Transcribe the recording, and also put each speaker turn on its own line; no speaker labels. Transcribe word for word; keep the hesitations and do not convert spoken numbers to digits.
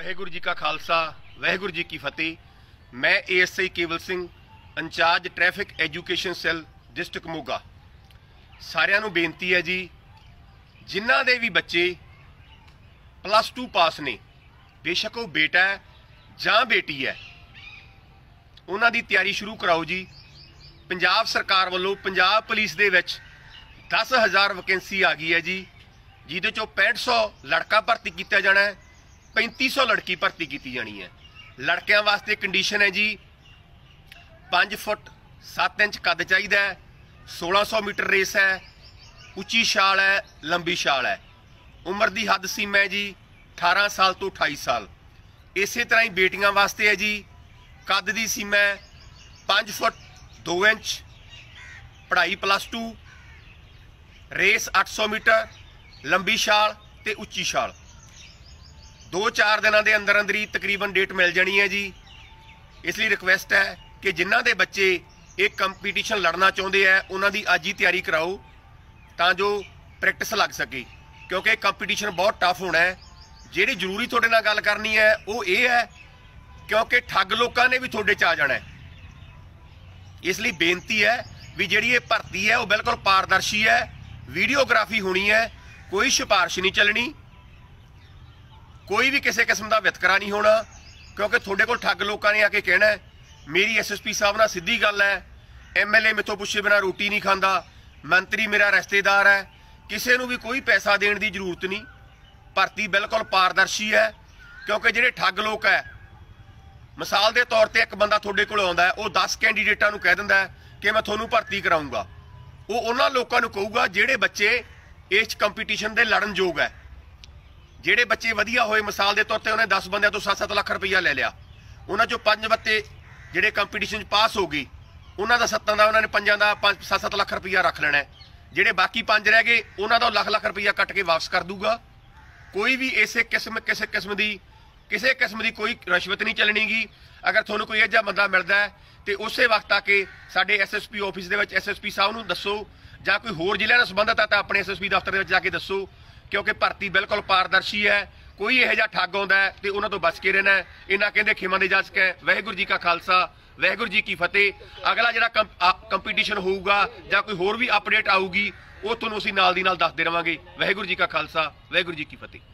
वाहिगुरू जी का खालसा वाहिगुरू जी की फतेह। मैं ए S I Kewal Singh incharge traffic education cell district Moga. सारिਆਂ ਨੂੰ बेनती है जी, जिन्हां दे भी बच्चे प्लस टू पास ने, बेशक वो बेटा है जां बेटी है, उन्हां दी तैयारी शुरू कराओ जी। पंजाब सरकार वालों पंजाब पुलिस दे विच दस हज़ार वैकेंसी आ गई है जी, जिहदे चों पैंठ सौ लड़का भर्ती किया जाना है, पैंती सौ लड़की भर्ती की जानी है। लड़कियां वास्ते कंडीशन है जी पाँच फुट सत्त इंच कद चाहिए, सोलह सौ मीटर रेस है, उच्ची छाल है, लंबी छाल है। उम्र की हद सीमा है जी अठारह साल तो अठाई साल। इस तरह ही बेटियां वास्ते है जी, कद की सीमा है पाँच फुट दो इंच, पढ़ाई प्लस टू, रेस अठ सौ मीटर, लंबी छाल ते उच्ची छाल। दो चार दिनों के अंदर अंदर ही तकरीबन डेट मिल जानी है जी। इसलिए रिक्वेस्ट है कि जिन्हों के बच्चे एक कंपीटिशन लड़ना चाहते हैं उन्होंने अज ही तैयारी कराओ तो जो प्रैक्टिस लग सके, क्योंकि कंपीटिशन बहुत टफ होना है। जी जरूरी थोड़े नाल गल करनी है वो ये है क्योंकि ठग लोगों ने भी थोड़े च आ जाना है। इसलिए बेनती है भी जी ये भर्ती है वो बिल्कुल पारदर्शी है, वीडियोग्राफी होनी है, कोई सिफारिश नहीं चलनी, कोई भी किसी किस्म का वितकरा नहीं होना। क्योंकि थोड़े को ठग लोगों ने आके कहना है मेरी एस एस पी साहब नाल सीधी गल है, एम एल ए मेथों पुछे बिना रोटी नहीं खाता, मंत्री मेरा रिश्तेदार है, किसी को भी कोई पैसा देने की जरूरत नहीं। भर्ती बिल्कुल पारदर्शी है, क्योंकि ਜਿਹੜੇ ठग लोग है, मिसाल के तौर पर एक बंदा थोड़े को आउंदा है, वो दस कैंडीडेटां नूं कह दिंदा है कि मैं थोनू भर्ती कराऊंगा। वो उन्हां लोकां नूं कहूगा ਜਿਹੜੇ बच्चे इस कंपीटिशन दे लड़न योग है। ਜਿਹੜੇ बच्चे वधिया होए, मिसाल के तौर पर उन्हें दस बंदे तो सत्त सत्त लख रुपया ले लिया, उन्होंने चो पंज बत्ते ਜਿਹੜੇ कंपीटिशन पास हो गई, उन्हों का सत्तां का उन्होंने पंजां का पाँच सत्त सत्त लख रुपया रख लेना है। ਜਿਹੜੇ बाकी पंज रह गए उन्होंने लख लख रुपया कट के वापस कर दूगा। कोई भी इस किस्म किसी किस्म की किसी किस्म की कोई रिश्वत नहीं चलनी गी। अगर थोड़ा कोई इहा बंदा मिलता है तो उस वक्त आके साडे एस एस पी ऑफिस के एस एस पी साहब नूं दसो, जां कोई होर जिले नाल संबंधित है तो अपने एस एस पी दफ्तर में जाके दसो, क्योंकि भर्ती बिल्कुल पारदर्शी है। कोई यह जिहा ठग आउंदा है तो उन्हां तों बच के रहना है। इन्हां कहंदे खिमा दे जज के वाहिगुरू जी का खालसा वाहिगुरू जी की फतेह। अगला जिहड़ा कंपीटिशन होऊगा जां कोई होर भी अपडेट आऊगी वो तुहानूं असीं नाल दी नाल दसदे रहांगे। वाहिगुरू जी का खालसा वाहिगुरू जी की फतेह।